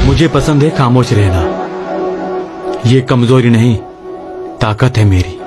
मुझे पसंद है खामोश रहना। ये कमजोरी नहीं, ताकत है मेरी।